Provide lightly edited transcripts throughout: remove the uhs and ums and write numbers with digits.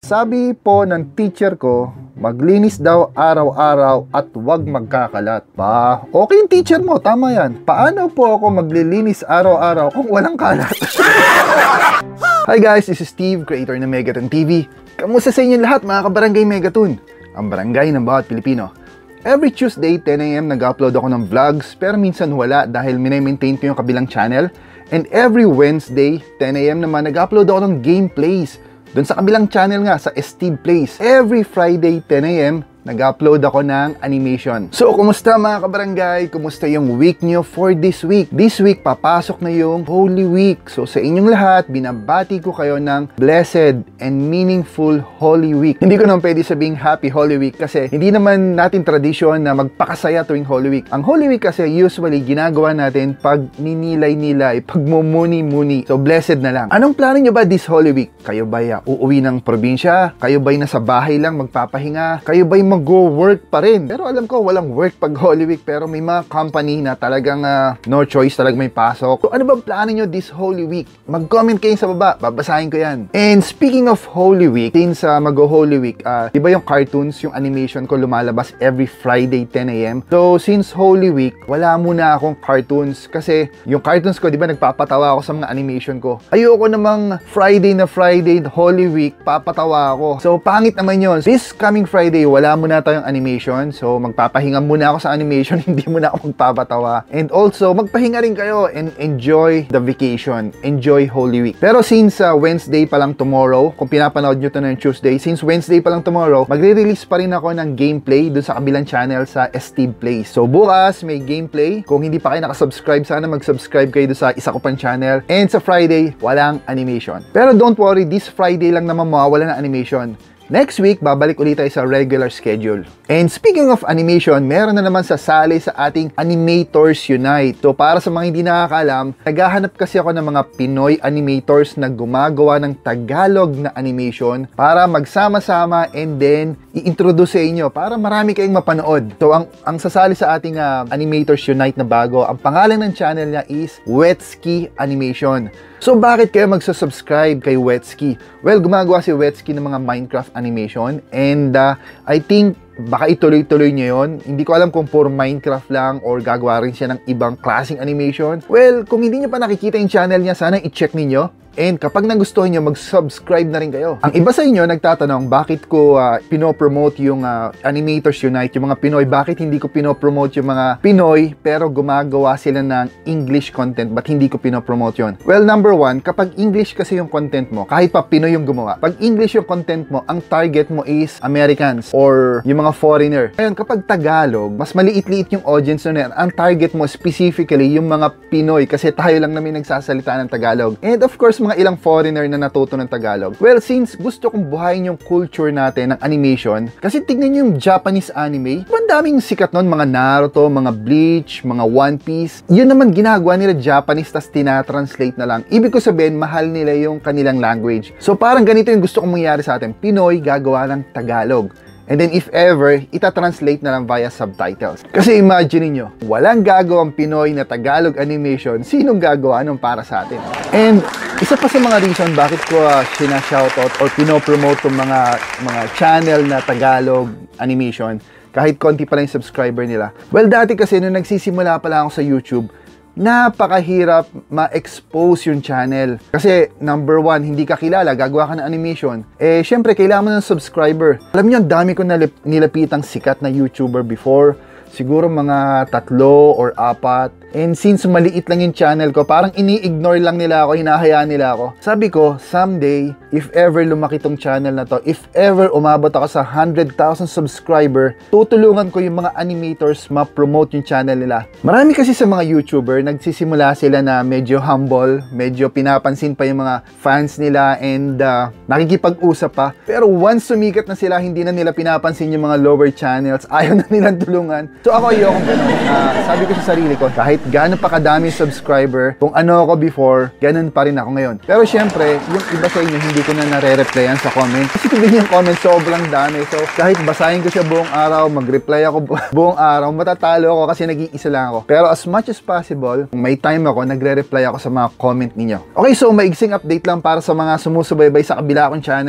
Sabi po ng teacher ko, maglinis daw araw-araw at huwag magkakalat. Ba, okay yung teacher mo, tama yan. Paano po ako maglilinis araw-araw kung walang kalat? Hi guys, this is Steve, creator ng Megatoon TV. Kamusta sa inyo lahat mga kabarangay Megatoon? Ang barangay ng bawat Pilipino. Every Tuesday, 10 AM, nag-upload ako ng vlogs, pero minsan wala dahil mini-maintain ko yung kabilang channel. And every Wednesday, 10 AM naman, nag-upload ako ng gameplays doon sa kabilang channel nga, sa estib.vhen. Every Friday, 10 AM, nag-upload ako ng animation. So, kumusta mga kabarangay? Kumusta yung week nyo for this week? This week, papasok na yung Holy Week. So, sa inyong lahat, binabati ko kayo ng blessed and meaningful Holy Week. Hindi ko naman pwede sabing Happy Holy Week kasi hindi naman natin tradisyon na magpakasaya tuwing Holy Week. Ang Holy Week kasi usually ginagawa natin pag ninilay-nilay, pag mumuni-muni. So, blessed na lang. Anong plano nyo ba this Holy Week? Kayo ba uuwi ng probinsya? Kayo ba'y nasa bahay lang magpapahinga? Kayo ba'y mag-go-work pa rin? Pero alam ko, walang work pag Holy Week. Pero may mga company na talagang no choice, talagang may pasok. So, ano bang plano nyo this Holy Week? Mag-comment kayo sa baba. Babasahin ko yan. And speaking of Holy Week, since mag-Holy Week, diba yung cartoons, yung animation ko lumalabas every Friday, 10 AM? So, since Holy Week, wala muna akong cartoons. Kasi yung cartoons ko, diba, nagpapatawa ako sa mga animation ko. Ayoko namang Friday na Friday, Holy Week, papatawa ako. So, pangit naman yun. This coming Friday, wala muna tayong animation. So, magpapahinga muna ako sa animation. Hindi muna ako magpapatawa. And also, magpahinga rin kayo and enjoy the vacation. Enjoy Holy Week. Pero since Wednesday pa lang tomorrow, kung pinapanood nyo to na yung Tuesday, since Wednesday pa lang tomorrow, magre-release pa rin ako ng gameplay dun sa kabilang channel sa estib.vhen. So, bukas may gameplay. Kung hindi pa kayo nakasubscribe, sana mag-subscribe kayo dun sa isa ko pang channel. And sa Friday, walang animation. Pero don't worry, this Friday lang naman mawawala ng animation. Next week, babalik ulit tayo sa regular schedule. And speaking of animation, meron na naman sasali sa ating Animators Unite. So, para sa mga hindi nakakaalam, naghahanap kasi ako ng mga Pinoy animators na gumagawa ng Tagalog na animation para magsama-sama and then i-introduce sa inyo para marami kayong mapanood. So, ang sasali sa ating Animators Unite na bago, ang pangalan ng channel niya is Wetsky Animation. So, bakit kayo magsusubscribe kay Wetsky? Well, gumagawa si Wetsky ng mga Minecraft animation and I think baka ituloy-tuloy niyo yun. Hindi ko alam kung puro Minecraft lang or gagawa rin siya ng ibang klaseng animation. Well, kung hindi niyo pa nakikita yung channel niya, sana i-check ninyo. And kapag nagustuhan nyo, mag-subscribe na rin kayo. Ang iba sa inyo nagtatanong, bakit ko pinopromote yung Animators Unite, yung mga Pinoy, bakit hindi ko pinopromote yung mga Pinoy, pero gumagawa sila ng English content, ba't hindi ko pinopromote yun? Well, number one, kapag English kasi yung content mo, kahit pa Pinoy yung gumawa, pag English yung content mo, ang target mo is Americans or yung mga foreigner. Ngayon, kapag Tagalog, mas maliit-liit yung audience na yan. Ang target mo specifically yung mga Pinoy, kasi tayo lang namin nagsasalita ng Tagalog. And of course, mga ilang foreigner na natuto ng Tagalog. Well, since gusto kong buhayin yung culture natin ng animation, kasi tignan nyo yung Japanese anime, ang daming sikat nun, mga Naruto, mga Bleach, mga One Piece. Yun naman ginagawa nila Japanese, tas tinatranslate na lang. Ibig ko sabihin, mahal nila yung kanilang language. So parang ganito yung gusto kong mangyari sa atin. Pinoy gagawa ng Tagalog. And then if ever, itatranslate na lang via subtitles. Kasi imagine niyo, walang gagawang Pinoy na Tagalog animation, sinong gagawa nun para sa atin? And isa pa sa mga reason bakit ko sinashoutout or pinopromote yung mga channel na Tagalog animation, kahit konti pa lang yung subscriber nila. Well, dati kasi nung nagsisimula pa lang ako sa YouTube, napakahirap ma-expose yung channel. Kasi, number one, hindi ka kilala, gagawa ka ng animation. Eh, syempre, kailangan mo ng subscriber. Alam niyo, ang dami ko nilapitang sikat na YouTuber before. Siguro mga 3 or 4. And since maliit lang yung channel ko, parang ini-ignore lang nila ako, hinahayaan nila ako. Sabi ko, someday, if ever lumaki tong channel na to, if ever umabot ako sa 100,000 subscriber, tutulungan ko yung mga animators ma-promote yung channel nila. Marami kasi sa mga YouTuber, nagsisimula sila na medyo humble, medyo pinapansin pa yung mga fans nila and nakikipag-usap pa. Pero once sumikat na sila, hindi na nila pinapansin yung mga lower channels, ayaw na nilang tulungan. So ako ayoko ganun. Sabi ko sa sarili ko, kahit gano'n pa kadami subscriber, kung ano ako before, ganun pa rin ako ngayon. Pero syempre, yung iba sa inyo, hindi ko na nare-replyan sa comment. Kasi kung yung comment, sobrang dami. So, kahit basahin ko siya buong araw, mag-reply ako buong araw, matatalo ako kasi nag-iisa lang ako. Pero as much as possible, kung may time ako, nagre-reply ako sa mga comment ninyo. Okay, so maigsing update lang para sa mga sumusubaybay sa kabila akong channel.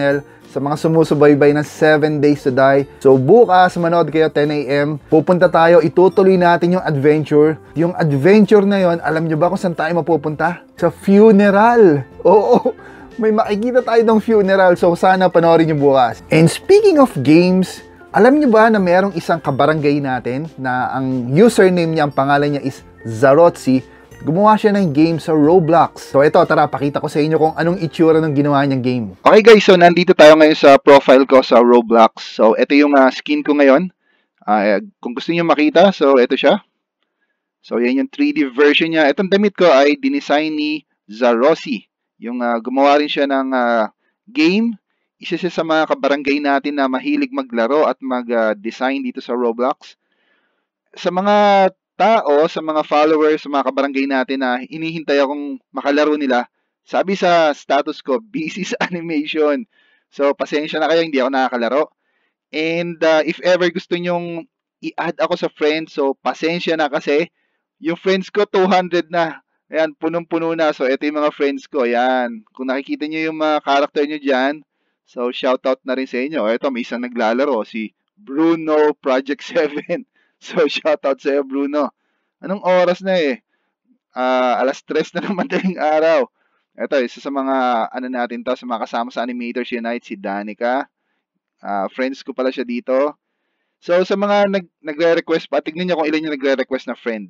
sa mga sumusubaybay ng 7 Days to Die. So bukas, manood kayo 10 AM. Pupunta tayo, itutuloy natin yung adventure. Yung adventure na yon, alam nyo ba kung saan tayo mapupunta? Sa funeral. Oo, may makikita tayo ng funeral. So sana panoorin nyo bukas. And speaking of games, alam nyo ba na mayroong isang kabarangay natin na ang username niya, ang pangalan niya is Zarotzi. Gumawa siya ng game sa Roblox. So ito, tara, pakita ko sa inyo kung anong itsura ng ginawa niyang game. Okay guys, so nandito tayo ngayon sa profile ko sa Roblox. So ito yung skin ko ngayon. Kung gusto niyo makita, so ito siya. So yan yung 3D version niya. Itong damit ko ay dinesign ni Zarossi. Yung gumawa rin siya ng game. Isa siya sa mga kabarangay natin na mahilig maglaro at mag-design dito sa Roblox. Sa mga tao, sa mga followers, sa mga kabarangay natin na hinihintay akong makalaro nila, sabi sa status ko, busy sa animation. So, pasensya na kayo, hindi ako nakakalaro. And if ever gusto nyong i-add ako sa friends, so pasensya na kasi yung friends ko 200 na. Ayan, punong-puno na. So, ito yung mga friends ko. Ayan. Kung nakikita nyo yung mga character nyo dyan, so shoutout na rin sa inyo. Ito, may isang naglalaro, si Bruno Project 7. So, shoutout sa iyo, Bruno. Anong oras na eh? Alas 3 na ng madaling araw. Ito, isa sa mga, ano natin to, sa mga kasama sa Animators Unite, si Danica. Friends ko pala siya dito. So, sa mga nagre-request pa, tignan niyo kung ilan yung nagre-request na friend.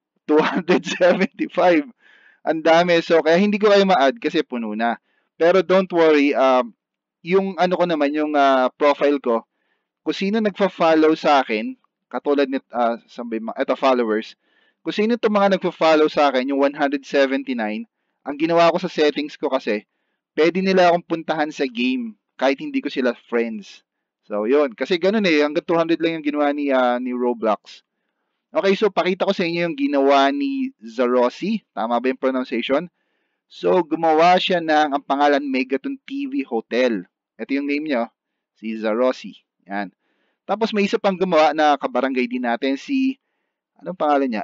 275. Ang dami. So, kaya hindi ko kayo ma-add kasi puno na. Pero don't worry, yung ano ko naman, yung profile ko, kung sino nagfa-follow sa akin, katulad nito, ito followers, kung sino itong mga nagfa-follow sa akin, yung 179, ang ginawa ko sa settings ko kasi, pwede nila akong puntahan sa game, kahit hindi ko sila friends. So, yun. Kasi ganun eh, hanggang 200 lang yung ginawa ni Roblox. Okay, so pakita ko sa inyo yung ginawa ni Zarossi. Tama ba yung pronunciation? So, gumawa siya ng, ang pangalan, Megatoon TV Hotel. Ito yung name niya, si Zarossi. Yan. Tapos may isa pang gumawa na kabarangay din natin, si, anong pangalan niya?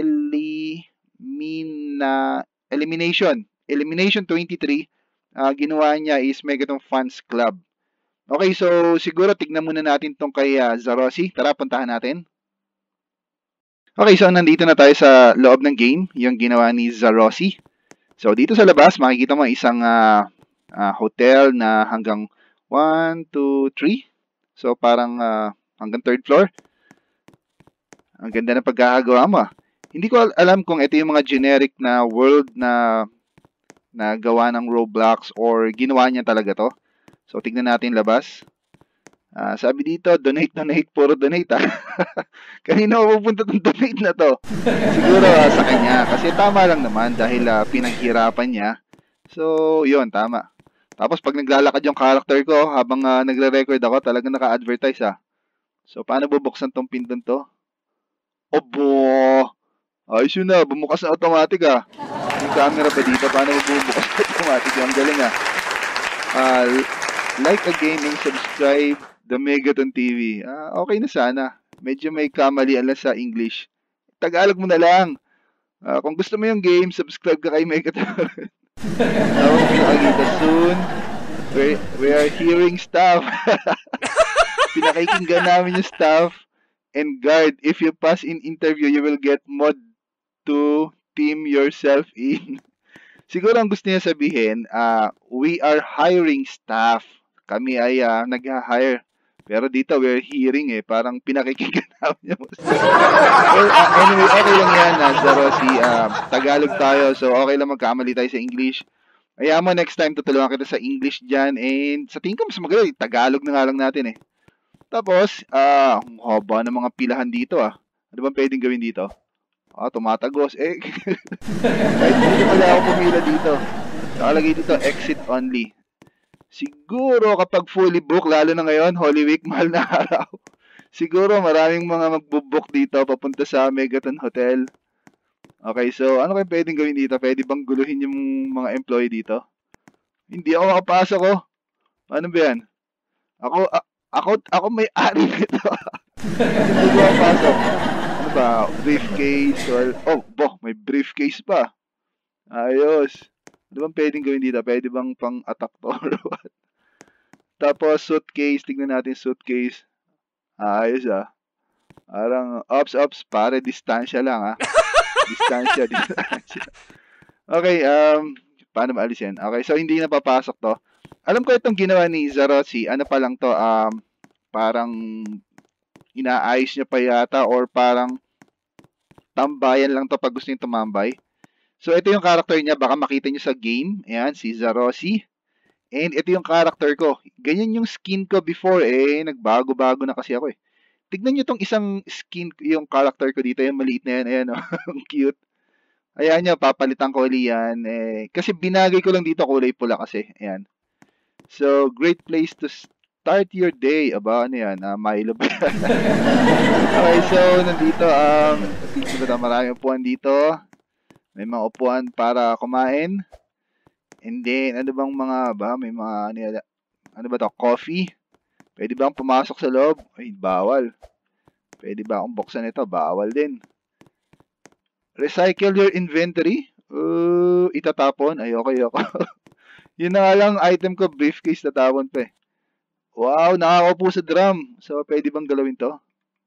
Elimination 23. Ginawa niya is Megatoon Fans Club. Okay, so siguro tignan muna natin tong kay Zarossi. Tara, puntahan natin. Okay, so nandito na tayo sa loob ng game, yung ginawa ni Zarossi. So dito sa labas, makikita mo isang hotel na hanggang 1, 2, 3. So, parang hanggang 3rd floor. Ang ganda ng pagkakagawa mo. Hindi ko alam kung ito yung mga generic na world na gawa ng Roblox or ginawa niya talaga to. So, tignan natin labas. Sabi dito, donate, puro donate Kanina pupunta itong donate na to. Siguro sa kanya. Kasi tama lang naman dahil pinaghirapan niya. So, yun, tama. Tapos pag naglalakad yung character ko, habang nagre-record ako, talagang naka-advertise So, paano bubuksan tong pindon to? Obo! Ayos yun bumukas na automatic Yung camera pa dito, paano bubuksan na automatic? Ang galing like a game and subscribe the Megatoon TV. Okay na sana. Medyo may kamalian lang sa English. Tagalog mo na lang. Kung gusto mo yung game, subscribe ka kay Megatoon. Soon, we are hearing stuff. Pinakikinggan namin yung stuff. And guard, if you pass in interview, you will get mod to team yourself in. Siguro ang gusto niya sabihin, we are hiring staff. Kami ay nag-hire. Pero dito, we're hearing parang pinakikinggan namin yung well, anyway, okay lang yan, Zarossi. Tagalog tayo, so okay lang magkamali tayo sa English. Kaya mo, next time, tutulungan kita sa English dyan. And sa tingin ko, mas magaling, Tagalog na nga lang natin Tapos, ang haba ng mga pilahan dito Ano bang pwedeng gawin dito? Tumatagos. Kahit hindi pala ako pumila dito. Nakalagay dito, exit only. Siguro kapag fully book, lalo na ngayon, Holy Week, mahal na araw. Siguro maraming mga magbubook dito papunta sa Megatoon Hotel. Okay, so ano kayo pwedeng gawin dito? Pwede bang guluhin yung mga employee dito? Hindi ako makapasok Ano ba yan? Ako may-ari nito. Hindi ko makapasok. Ano ba? Briefcase? May briefcase pa. Ayos. Ano bang pwedeng gawin dito? Pwede bang pang-attack to or what? Tapos suitcase, tignan natin suitcase. Ayos ah. Parang ops, pare, distansya lang ah. Distansya. Okay, paano maalis yan? Okay, so hindi na papasok to. Alam ko itong ginawa ni Zarossi, ano pa lang to, parang inaayos niya pa yata or parang tambayan lang to pag gusto niya tumambay. So ito yung character niya, baka makita niyo sa game. Ayan, si Zarossi. And ito yung character ko. Ganyan yung skin ko before nagbago-bago na kasi ako Tignan niyo tong isang skin, yung character ko dito, yung maliit na yan, ayan ang cute. Ayan niya, papalitan ko ulit yan. Kasi binagay ko lang dito, kulay pula kasi. Ayan. So, great place to start your day. Aba, ano yan? Milo ba yan? Okay, so, nandito, maraming upuan dito. May mga upuan para kumain. And then, ano bang mga ba? May mga, ano ba to? Coffee. Pwede ba akong pumasok sa loob? Ay, bawal. Pwede ba akong buksan ito? Bawal din. Recycle your inventory. Itatapon. Ay, okay ako. Yun na nga lang, item ko, briefcase, tatapon pa Wow, nakakaupo sa drum. So, pwede bang galawin to?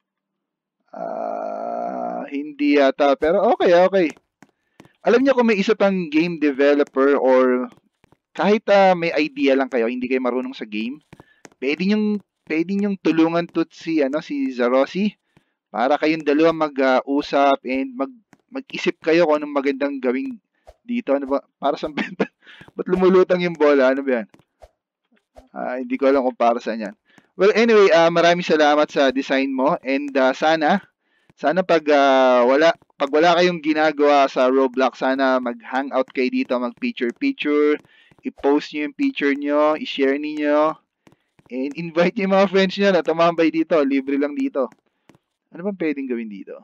Hindi yata. Pero okay. Alam niyo kung may isa pang game developer or kahit may idea lang kayo, hindi kayo marunong sa game, pwede niyong tulungan to si Zarossi para kayong dalawa mag-usap and mag-isip kayo kung anong magandang gawing dito. Ano ba? Para sa ba't lumulutang yung bola? Ano ba yan? Hindi ko alam kung para saan yan. Well, anyway, maraming salamat sa design mo and sana pag wala kayong ginagawa sa Roblox, sana mag-hangout kayo dito, mag-picture, i-post nyo yung picture nyo, i-share niyo. And invite yung mga friends nyo na tumambay dito. Libre lang dito. Ano bang pwedeng gawin dito?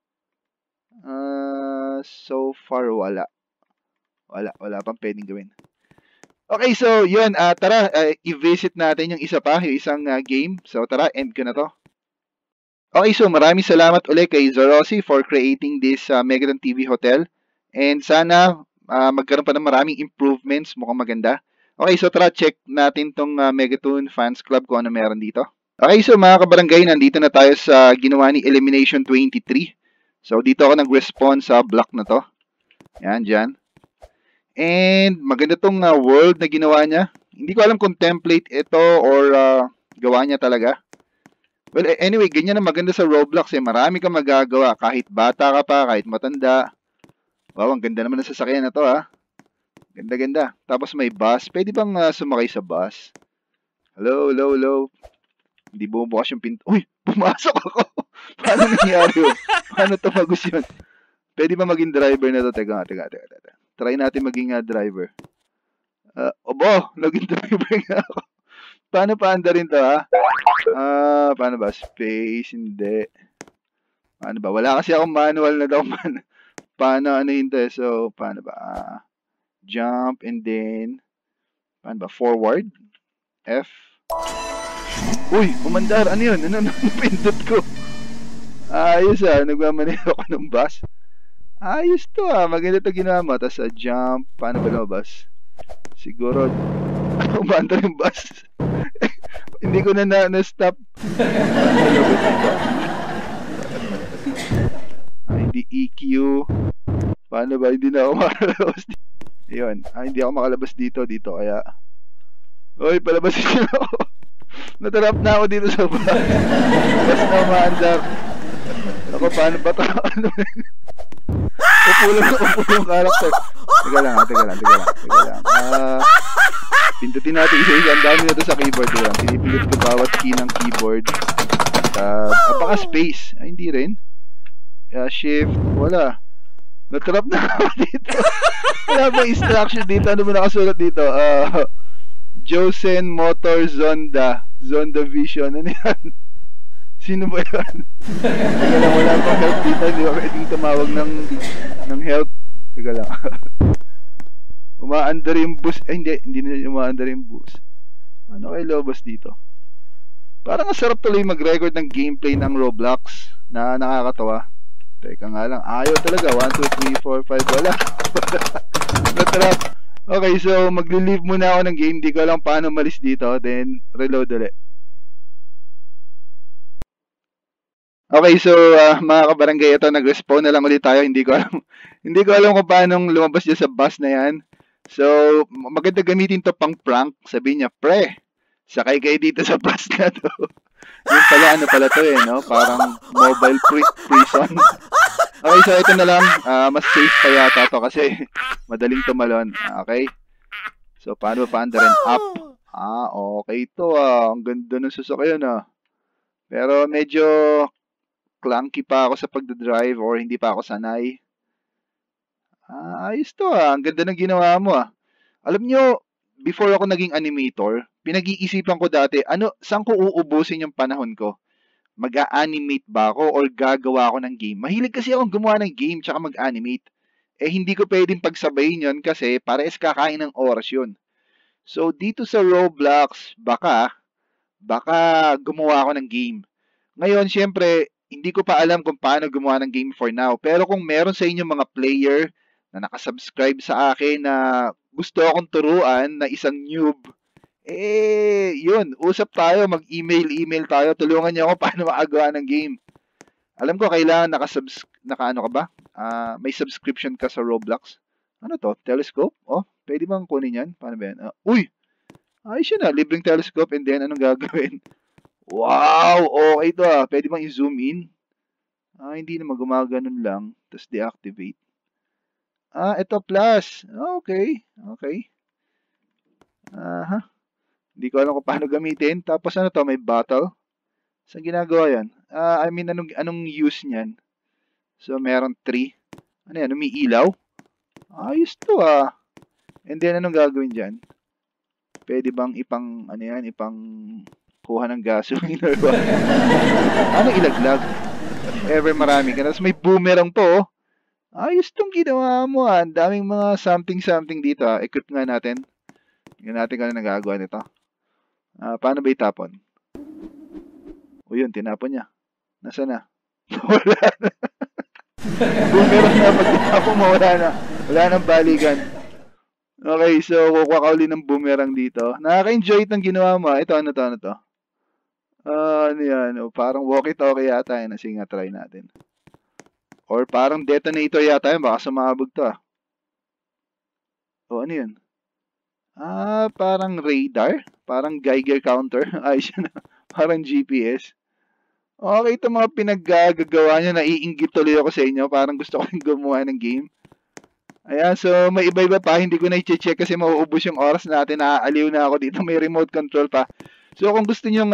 So far, wala. Wala pang pwedeng gawin. Okay, so yun. Tara, i-visit natin yung isa pa, yung isang game. So tara, end ko na to. Okay, so maraming salamat ulit kay Zarossi for creating this Megatoon TV Hotel. And sana magkaroon pa ng maraming improvements. Mukhang maganda. Okay, so tara, check natin tong Megatoon Fans Club kung ano meron dito. Okay, so mga kabarangay, nandito na tayo sa ginawa ni Elimination 23. So dito ako nag-respawn sa block na to. Yan, dyan. And maganda tong world na ginawa niya. Hindi ko alam kung template ito or gawa niya talaga. Well, anyway, ganyan na maganda sa Roblox Marami kang magagawa. Kahit bata ka pa, kahit matanda. Wow, ang ganda naman ng sasakyan na to Ganda. Tapos may bus. Pwede bang sumakay sa bus? Hello. Hindi bumubukas yung pinto. Uy, pumasok ako. Paano nangyari yun? Paano tumagos yun? Pwede ba maging driver na to? Teka. Try natin maging driver. Naging driver nga ako. Paano paanda rin to paano ba? Space, hindi. Paano ba? Wala kasi akong manual na daw man. Paano hinto So, paano ba? Jump and then paano ba? Forward. F. Uy, umandar. Ano yun? Ano pindot ko? Ayos nagmamanero ako ng bus. Ayos to maganda to ginawa mo. Tapos jump. Paano ba lumabas? Siguro umandar yung bus. Hindi ko na-stop. Hindi EQ. Paano ba? Hindi na ako makalabas dito. Ayun. Hindi ako makalabas dito. Kaya uy, palabasin niyo ako. Natarap na ako dito sa bus. Bas na umaandar. Ako, paano ba ito? Upo yung character. Teka lang. Pindutin natin isa-isa. Ang dami na ito sa keyboard. Pinipindot ko bawat key ng keyboard. Baka space. Hindi rin. Shift. Wala. Natrap na ako dito. Wala bang instruction dito? Ano ba nakasulat dito? Josen Motor Zonda Vision. Ano yan? Sino ba yan? Teka lang, wala pang help dito. Hindi ba pwedeng tumawag ng help? Teka lang. Umaandar yung bus. Hindi na umaandar yung bus. Ano kayo lobos dito? Parang ang sarap tuloy mag-record ng gameplay ng Roblox na nakakatawa. Teka nga lang. Ayaw talaga. 1, 2, 3, 4, 5. Wala. Natrap. Okay, so magli-leave muna ako ng game. Di ko alam paano malis dito. Then, reload ulit. Okay, so mga kabarangay, ito nag-respawn na lang ulit tayo. Hindi ko alam hindi ko alam kung paano lumabas dyan sa bus na yan. So, maganda gamitin to pang prank. Sabihin niya, pre, sakay kayo dito sa bus na to. Yung pala, ano pala to eh, no? Parang mobile prison. Okay, so ito na lang. Mas safe pa yata to kasi madaling tumalon. Okay. So, paano pa under and up? Okay to Ang ganda ng sasakyan Pero medyo clunky pa ako sa pagdadrive or hindi pa ako sanay. Ayos to Ang ganda ng ginawa mo Alam nyo, before ako naging animator, pinag-iisipan ko dati, saan ko uubusin yung panahon ko? Mag-a-animate ba ako or gagawa ako ng game? Mahilig kasi akong gumawa ng game tsaka mag-animate. Hindi ko pwedeng pagsabayin yon kasi pares kakain ng oras yun. So, dito sa Roblox, baka gumawa ako ng game. Ngayon, syempre, hindi ko pa alam kung paano gumawa ng game for now. Pero kung meron sa inyo mga player na nakasubscribe sa akin na gusto akong turuan na isang noob, yun, usap tayo, mag-email tayo, tulungan niyo ako paano makagawa ng game. Alam ko, kailangan naka-ano ka ba? May subscription ka sa Roblox. Ano to? Telescope? Pwede bang kunin yan? Paano ba yan? Uy! Ayos yun libreng telescope and then anong gagawin? Wow! Okay to Pwede bang i-zoom in? Hindi naman gumaganon lang. Tapos deactivate. Ito plus. Okay. Hindi ko alam kung paano gamitin. Tapos ano to? May bottle. Saan ginagawa yan? I mean, anong use niyan? So, meron 3. Ano yan? Umiilaw? Ayos to And then, anong gagawin dyan? Pwede bang ipang kuha ng gasoline or what? Ano ilaglag? Ever marami ka. Tapos may boomerang to Ayos tong ginawa mo Ang daming mga something dito Equip nga natin. Tingnan natin kung ano nagagawa nito. Paano ba itapon? Yun, tinapon niya. Nasaan na? Wala na. Boomerang na. Pag tinapon mo, wala na. Wala nang balikan. Okay, so kukuha ka uli ng boomerang dito. Nakaka-enjoy itong ginawa mo Ito, ano to? Ano yan? Parang walkie-talkie yata yun. Sige nga, try natin. Or parang detonator yata yun. Baka sumabog to ano yun? Parang radar? Parang Geiger counter? Ayos yun Parang GPS. Okay, ito mga pinaggagawa nyo. Naiinggit tuloy ako sa inyo. Parang gusto ko rin gumawa ng game. Ayan, so may iba-iba pa. Hindi ko na i-check kasi mauubos yung oras natin. Naaaliw na ako dito. May remote control pa. So kung gusto nyo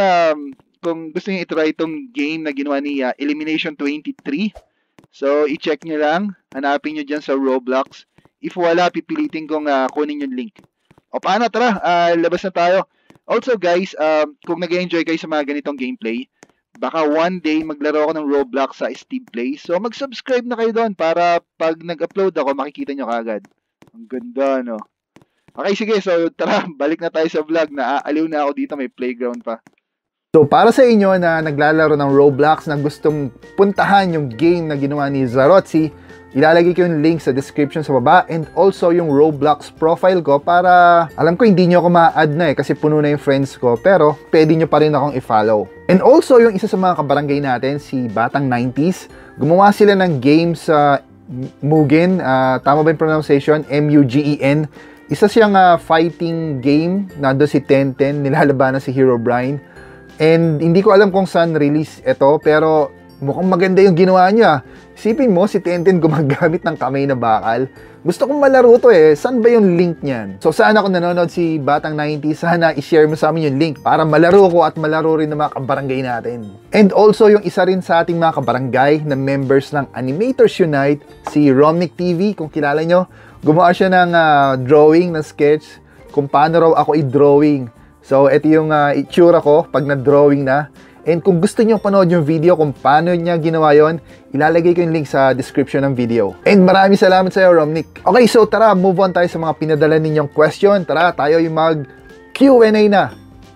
i-try itong game na ginawa ni Elimination 23, so i-check nyo lang. Hanapin nyo dyan sa Roblox. If wala, pipilitin kong kunin yung link. Paano? Tara, labas na tayo. Also guys, kung nag-enjoy kayo sa mga ganitong gameplay, baka one day maglaro ako ng Roblox sa estib.vhen. So mag-subscribe na kayo doon para pag nag-upload ako, makikita nyo kagad. Ang ganda, Okay, sige. So tara, balik na tayo sa vlog. Naaaliw na ako dito. May playground pa. So para sa inyo na naglalaro ng Roblox na gustong puntahan yung game na ginawa ni Zarotzi, ilalagay ko yung link sa description sa baba and also yung Roblox profile ko para alam ko hindi nyo ako ma-add na kasi puno na yung friends ko pero pwede nyo pa rin akong i-follow. And also yung isa sa mga kabarangay natin, si Batang 90s, gumawa sila ng game sa Mugen, tama ba yung pronunciation? M-U-G-E-N. Isa siyang fighting game, nandun si Tenten, nilalabanan si Herobrine. And hindi ko alam kung saan release ito, pero mukhang maganda yung ginawa niya. Isipin mo, si Tenten gumagamit ng kamay na bakal. Gusto kong malaro to Saan ba yung link niyan? So sana kung nanonood si Batang 90, sana i-share mo sa amin yung link para malaro ko at malaro rin ng mga kabarangay natin. And also yung isa rin sa ating mga kabarangay na members ng Animators Unite, si Romnick TV, kung kilala nyo. Gumawa siya ng drawing, ng sketch, kung paano raw ako i-drawing. So, ito yung itsura ko pag na-drawing na. And kung gusto nyo panood yung video kung paano niya ginawa yon, ilalagay ko yung link sa description ng video. And maraming salamat sa iyo, Romnick. Okay, so tara, move on tayo sa mga pinadala ninyong question. Tara, tayo yung mag Q&A na.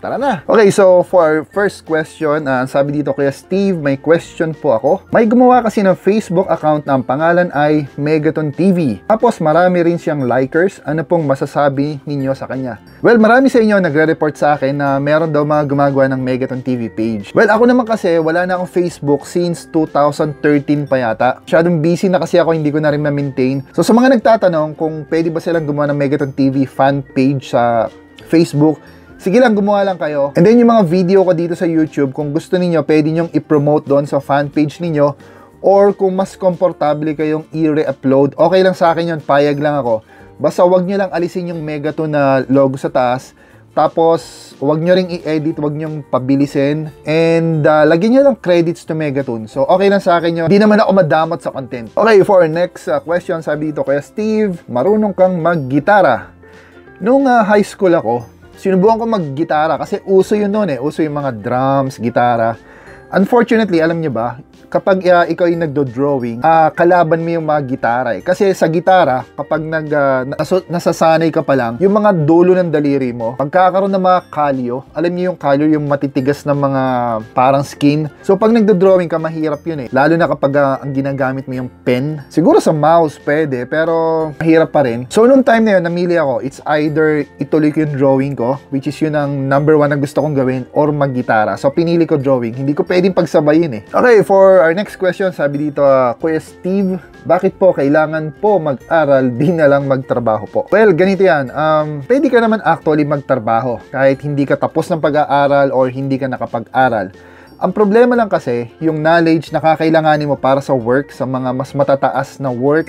Tara na! Okay, so for our first question, sabi dito Kuya Steve, may question po ako. May gumawa kasi ng Facebook account na ang pangalan ay megatoontv. Tapos marami rin siyang likers. Ano pong masasabi ninyo sa kanya? Well, marami sa inyo nagre-report sa akin na meron daw mga gumagawa ng Megatoon page. Well, ako naman kasi wala na akong Facebook since 2013 pa yata. Masyadong busy na kasi ako, hindi ko na rin ma-maintain. So sa mga nagtatanong kung pwede ba silang gumawa ng Megatoon fan page sa Facebook, sige lang, gumawa lang kayo. And then yung mga video ko dito sa YouTube, kung gusto niyo pwede nyong i-promote doon sa fan page niyo, or kung mas komportable kayong i-re-upload, okay lang sa akin yun, payag lang ako. Basta wag nyo lang alisin yung Megatoon na logo sa taas. Tapos, wag nyo ring i-edit, wag nyo pabilisin, and lagyan nyo lang credits to Megatoon. So, okay lang sa akin yun. Hindi naman ako madamot sa content. Okay, for our next question, sabi dito Kuya Steve, marunong kang mag-gitara. Nung high school ako, sinubukan ko mag-gitara kasi uso yun noon uso yung mga drums, gitara. Unfortunately, alam nyo ba, kapag ikaw yung nagdo-drawing, kalaban mo yung mga gitara Kasi sa gitara, kapag nasasanay ka pa lang, yung mga dulo ng daliri mo, pagkakaroon ng mga kalyo, alam niyo yung kalyo, yung matitigas na mga parang skin. So pag nagdo-drawing ka, mahirap yun Lalo na kapag ang ginagamit mo yung pen. Siguro sa mouse pwede, pero mahirap pa rin. So nung time na yun, namili ako. It's either ituloy ko yung drawing ko, which is yun ang number 1 na gusto kong gawin, or mag-gitara. So pinili ko drawing. Hindi ko pwedeng pagsabayin Okay, for our next question, sabi dito, Kuya Steve, bakit po kailangan po mag-aral, di na lang magtrabaho po? Well, ganito yan. Pwede ka naman actually magtrabaho kahit hindi ka tapos ng pag-aaral or hindi ka nakapag-aral. Ang problema lang kasi, yung knowledge na kakailanganin mo para sa work, sa mga mas matataas na work,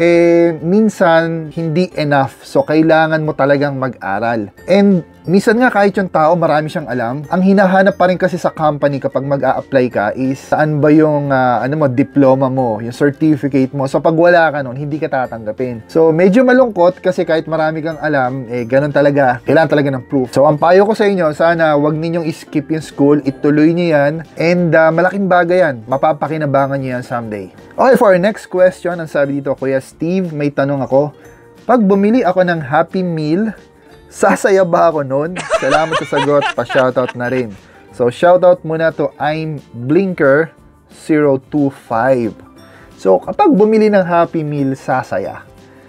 minsan hindi enough. So, kailangan mo talagang mag-aral. And minsan nga kahit yung tao marami siyang alam, ang hinahanap pa rin kasi sa company kapag mag-a-apply ka is saan ba yung diploma mo, yung certificate mo. So pag wala ka nun, hindi ka tatanggapin. So medyo malungkot kasi kahit marami kang alam, ganun talaga. Kailangan talaga ng proof. So ang payo ko sa inyo, sana wag ninyong skip yung school, ituloy niyo yan, and malaking bagay yan. Mapapakinabangan niyo yan someday. Okay, for our next question, ang sabi dito, Kuya Steve, may tanong ako. Pag bumili ako ng Happy Meal, sasaya ba ako nun? Salamat sa sagot, pa-shoutout na rin. So, shoutout muna to I'm Blinker025. So, kapag bumili ng Happy Meal, sasaya.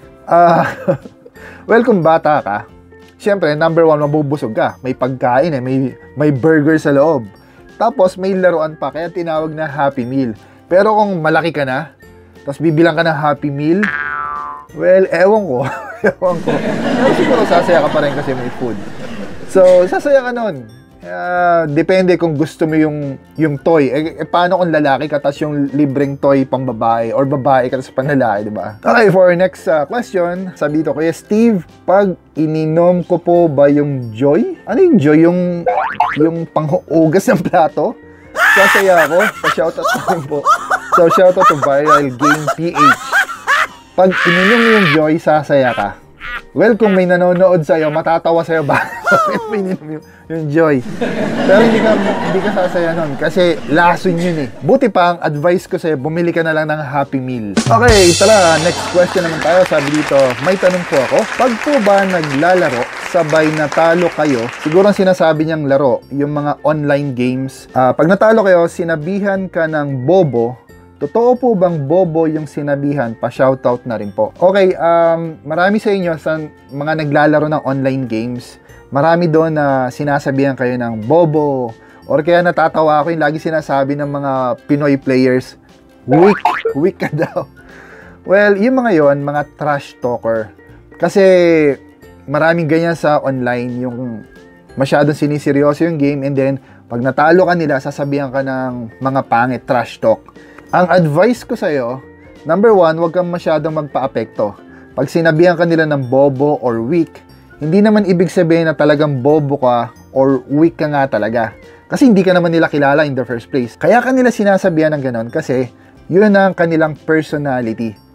Well, kung bata ka, syempre, number 1, mabubusog ka. May pagkain may burger sa loob. Tapos, may laruan pa, kaya tinawag na Happy Meal. Pero kung malaki ka na, tapos bibilang ka ng Happy Meal, well, ewan ko. Pero siguro sasaya ka pa rin kasi may food. So, sasaya ka nun. Depende kung gusto mo yung toy. Paano kung lalaki ka tapos yung libreng toy pang babae or babae ka tapos pang lalaki, diba? Okay, for our next question, sabi dito, Kuya Steve, pag ininom ko po ba yung Joy? Ano yung Joy? Yung panghuugas ng plato? Sasaya ako. Pa-shoutout na rin po. So, shoutout to Viral Game PH. Pag ininom mo yung Joy, sasaya ka. Well, kung may nanonood sa'yo, matatawa sa'yo ba? Bakit may ininom yung Joy? Pero hindi ka sasaya nun kasi lason yun Buti pa, ang advice ko sa'yo, bumili ka na lang ng Happy Meal. Okay, tara, next question naman tayo. Sabi dito, may tanong po ako. Pag po ba naglalaro, sabay natalo kayo, siguro ang sinasabi niyang laro, yung mga online games. Pag natalo kayo, sinabihan ka ng bobo. Totoo po bang bobo yung sinabihan? Pa-shoutout na rin po. Okay, marami sa inyo sa mga naglalaro ng online games, marami doon na sinasabihan kayo ng bobo, or kaya natatawa ako yung lagi sinasabi ng mga Pinoy players, weak ka daw. Well, yung mga yon, mga trash talker. Kasi maraming ganyan sa online, yung masyadong siniseryoso yung game, and then pag natalo ka nila, sasabihan ka ng mga pangit, trash talk. Ang advice ko sa'yo, number 1, huwag kang masyadong magpa-apekto. Pag sinabihan ka nila ng bobo or weak, hindi naman ibig sabihin na talagang bobo ka or weak ka nga talaga. Kasi hindi ka naman nila kilala in the first place. Kaya kanila sinasabihan ng ganon kasi yun ang kanilang personality.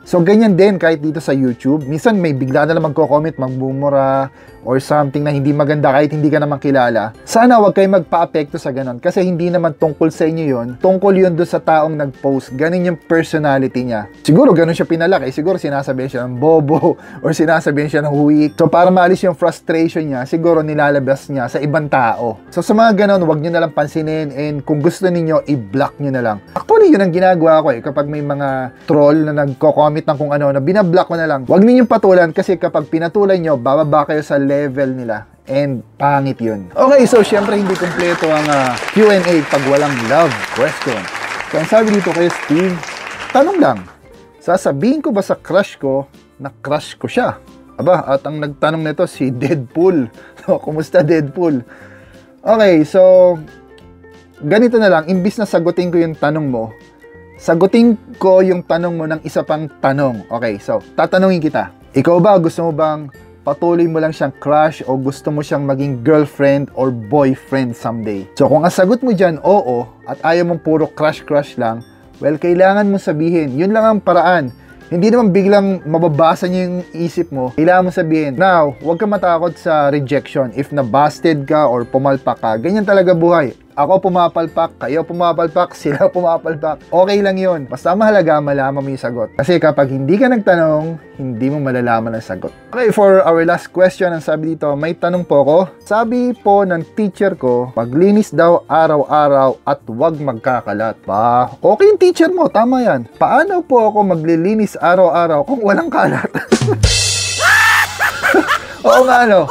So, ganyan din kahit dito sa YouTube. Minsan may bigla na lang magko-comment, magmumura, or something na hindi maganda kahit hindi ka naman kilala. Sana wag kayo magpa-apekto sa ganon kasi hindi naman tungkol sa inyo yun. Tungkol yun doon sa taong nag-post. Ganon yung personality niya. Siguro ganon siya pinalaki. Siguro sinasabihan siya ng bobo or sinasabihan siya ng weak. So, para maalis yung frustration niya, siguro nilalabas niya sa ibang tao. So, sa mga ganon, wag nyo na lang pansinin and kung gusto ninyo, i-block nyo na lang. Actually, yun ang ginagawa ko kapag may mga troll na nagko-comment ng kung ano, na binablock ko na lang. Wag ninyong patulan kasi kapag pinatulan nyo, bababa kayo sa level nila and pangit yun. Okay, so syempre hindi kumpleto ang Q&A pag walang love question. So ang sabi dito kay Steve, tanong lang, sasabihin ko ba sa crush ko na crush ko siya? Aba, at ang nagtanong nito si Deadpool. So, kumusta Deadpool? Okay, so ganito na lang, imbis na sagutin ko yung tanong mo, sagutin ko yung tanong mo ng isa pang tanong. Okay, so tatanungin kita. Ikaw ba, gusto mo bang patuloy mo lang siyang crush o gusto mo siyang maging girlfriend or boyfriend someday? So kung ang sagot mo dyan, oo, at ayaw mong puro crush lang, well, kailangan mo sabihin. Yun lang ang paraan. Hindi naman biglang mababasa niyo yung isip mo. Kailangan mo sabihin. Now, huwag ka matakot sa rejection. If na-busted ka or pumalpak ka, ganyan talaga buhay. Ako pumapalpak, kayo pumapalpak, sila pumapalpak. Okay lang yun. Basta mahalaga, malaman mo yung sagot. Kasi kapag hindi ka nagtanong, hindi mo malalaman ang sagot. Okay, for our last question, ang sabi dito, may tanong po ako. Sabi po ng teacher ko, maglinis daw araw-araw at huwag magkakalat. Ba, okay yung teacher mo, tama yan. Paano po ako maglilinis araw-araw kung walang kalat? Oo nga, no?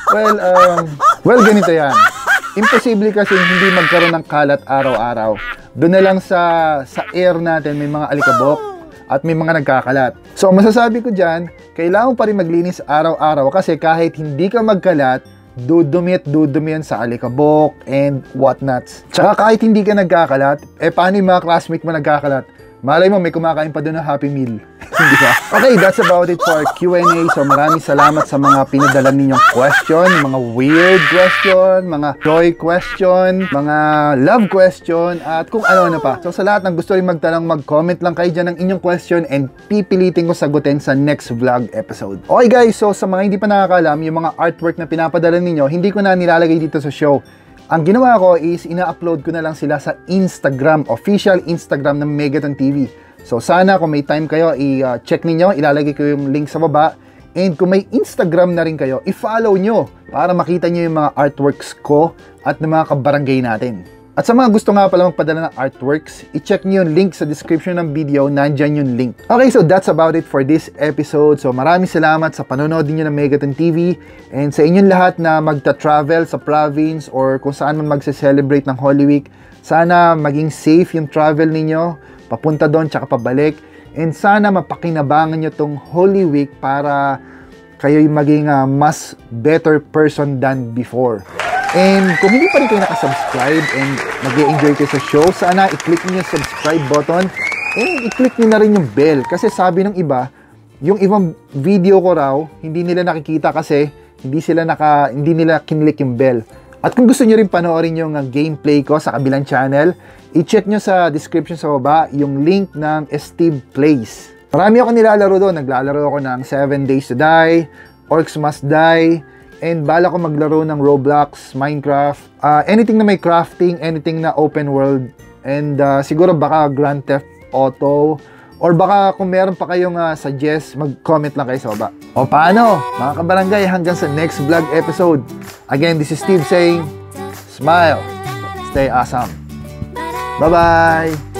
Well, ganito yan. Imposible kasi hindi magkaroon ng kalat araw-araw. Doon na lang sa air natin may mga alikabok at may mga nagkakalat. So, masasabi ko dyan, kailangan pa rin maglinis araw-araw kasi kahit hindi ka magkalat, dudumi yan sa alikabok and whatnots. Tsaka kahit hindi ka nagkakalat, paano yung mga classmate mo nagkakalat? Malay mo, may kumakain pa doon ng Happy Meal. Hindi ba? Okay, that's about it for Q&A. So maraming salamat sa mga pinadala ninyong question, mga weird question, mga joy question, mga love question, at kung ano na pa. So sa lahat ng gusto rin magtanong, mag-comment lang kayo dyan ng inyong question and pipilitin ko sagutin sa next vlog episode. Okay guys, so sa mga hindi pa nakakalam, yung mga artwork na pinapadala ninyo, hindi ko na nilalagay dito sa show. Ang ginawa ko is ina-upload ko na lang sila sa Instagram, official Instagram ng Megatoon TV. So sana kung may time kayo, i-check ninyo, ilalagay ko yung link sa baba. And kung may Instagram na rin kayo, i-follow nyo para makita nyo yung mga artworks ko at ng mga kabarangay natin. At sa mga gusto nga pala magpadala ng artworks, i-check nyo yung link sa description ng video, nandyan yung link. Okay, so that's about it for this episode. So maraming salamat sa panonood niyo ng Megatoon TV and sa inyong lahat na magta-travel sa province or kung saan man magse-celebrate ng Holy Week. Sana maging safe yung travel ninyo, papunta doon tsaka pabalik. And sana mapakinabangan nyo tong Holy Week para kayo'y maging mas better person than before. And kung hindi pa rin kayo nakasubscribe and mag-e-enjoy kayo sa show, sana i-click nyo yung subscribe button and i-click nyo na rin yung bell. Kasi sabi ng iba, yung ibang video ko raw, hindi nila nakikita kasi hindi nila kinlik yung bell. At kung gusto nyo rin panoorin yung gameplay ko sa kabilang channel, i-check nyo sa description sa baba yung link ng Estib Plays. Marami ako nilalaro doon. Naglalaro ako ng 7 Days to Die, Orcs Must Die, and bala ko maglaro ng Roblox, Minecraft, anything na may crafting, anything na open world, and siguro baka Grand Theft Auto, or baka kung meron pa kayong suggest, mag-comment lang kayo sa baba. O paano, mga kabarangay, hanggang sa next vlog episode. Again, this is Steve saying, smile, stay awesome. Bye-bye!